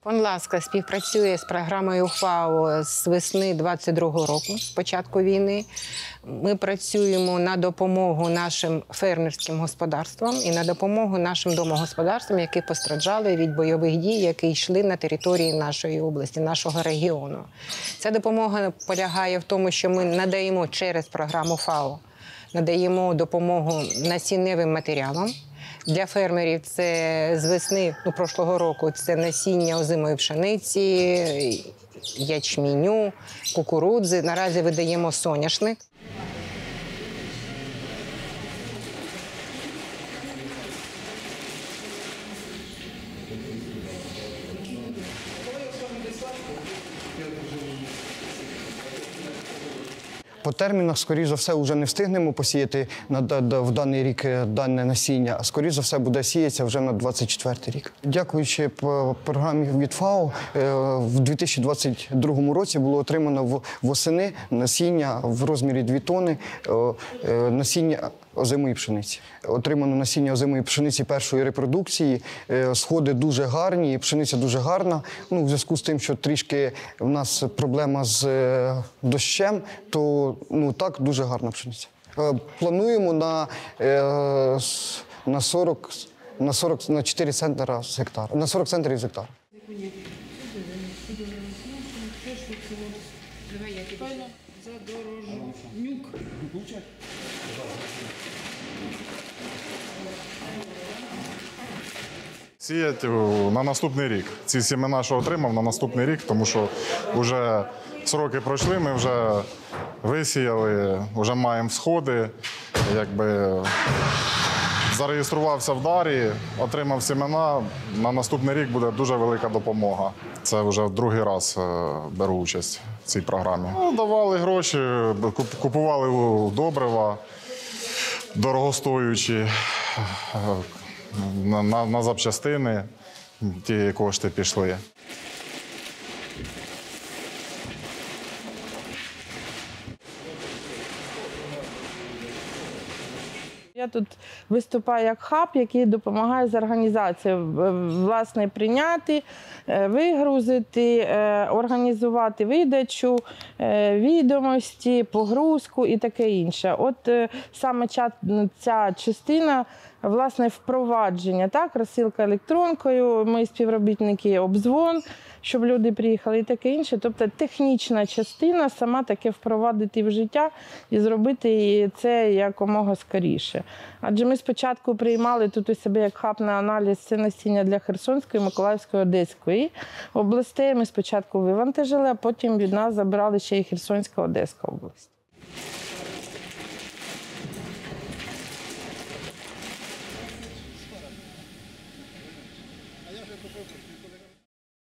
Фонд «Ласка» співпрацює з програмою ФАО з весни 22-го року, з початку війни. Ми працюємо на допомогу нашим фермерським господарствам і на допомогу нашим домогосподарствам, які постраждали від бойових дій, які йшли на території нашої області, нашого регіону. Ця допомога полягає в тому, що ми надаємо через програму ФАО, надаємо допомогу насінневим матеріалам. Для фермерів це з весни прошлого року це насіння озимої пшениці, ячменю, кукурудзи. Наразі видаємо соняшник. По термінах, скоріш за все, вже не встигнемо посіяти в даний рік дане насіння, а скоріш за все буде сіятися вже на 24-й рік. Дякуючи програмі від ФАО, в 2022 році було отримано восени насіння в розмірі 2 тонни, насіння озимої пшениці. Отримано насіння озимої пшениці першої репродукції, сходи дуже гарні, пшениця дуже гарна. В зв'язку з тим, що трішки в нас проблема з дощем, то так, дуже гарна пшениця. Плануємо на 4 центра з гектара, на 40 центрів з гектара. Сіять на наступний рік. Ці сімена, що отримав, на наступний рік, тому що вже сроки пройшли, ми вже висіяли, вже маємо сходи, зареєструвався в Дарі, отримав сімена, на наступний рік буде дуже велика допомога. Це вже другий раз беру участь в цій програмі. Давали гроші, купували добрива, дорогостоючі, на запчастини ті кошти пішли. Я тут виступаю як хаб, який допомагає з організацією, власне, прийняти, вигрузити, організувати видачу, відомості, погрузку і таке інше. От саме ця частина, власне, впровадження, розсилка електронкою, ми співробітники, обдзвон, щоб люди приїхали і таке інше. Тобто технічна частина сама таке впровадити в життя і зробити це якомога скоріше. Адже ми спочатку приймали тут у себе як хаб на аналіз це насіння для Херсонської, Миколаївської, Одеської областей. Ми спочатку вивантажили, а потім від нас забрали ще і Херсонська, Одеська область.